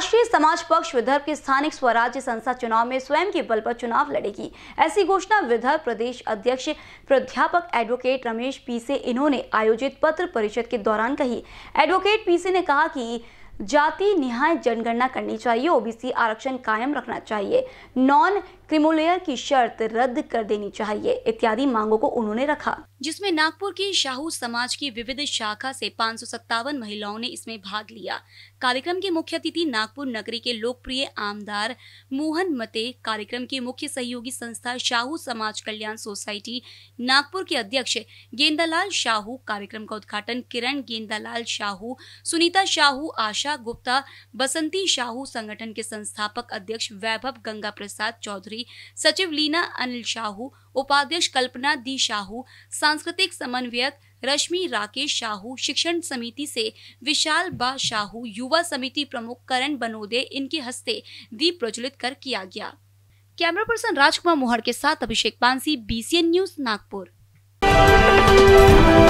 राष्ट्रीय समाज पक्ष विदर्भ के स्थानिक स्वराज्य संस्था चुनाव में स्वयं के बल पर चुनाव लड़ेगी। ऐसी घोषणा विदर्भ प्रदेश अध्यक्ष प्राध्यापक एडवोकेट रमेश पीसे इन्होंने आयोजित पत्र परिषद के दौरान कही। एडवोकेट पीसे ने कहा कि जाति निहाय जनगणना करनी चाहिए, ओबीसी आरक्षण कायम रखना चाहिए, नॉन क्रीमोलेयर की शर्त रद्द कर देनी चाहिए इत्यादि मांगों को उन्होंने रखा, जिसमें नागपुर की शाहू समाज की विविध शाखा से 557 महिलाओं ने इसमें भाग लिया। कार्यक्रम के मुख्य अतिथि नागपुर नगरी के लोकप्रिय आमदार मोहन मते, कार्यक्रम की मुख्य सहयोगी संस्था शाहू समाज कल्याण सोसाइटी नागपुर के अध्यक्ष गेंदालाल शाहू, कार्यक्रम का उद्घाटन किरण गेंदालाल शाहू, सुनीता शाहू, आशा गुप्ता, बसंती शाहू, संगठन के संस्थापक अध्यक्ष वैभव गंगा प्रसाद चौधरी, सचिव लीना अनिल शाहू, उपाध्यक्ष कल्पना दी शाहू, सांस्कृतिक समन्वयक रश्मि राकेश शाहू, शिक्षण समिति से विशाल बा शाहू, युवा समिति प्रमुख करण बनोदे, इनके हस्ते दीप प्रज्वलित कर किया गया। कैमरा पर्सन राजकुमार मोहर के साथ अभिषेक पांसी, BCN न्यूज नागपुर।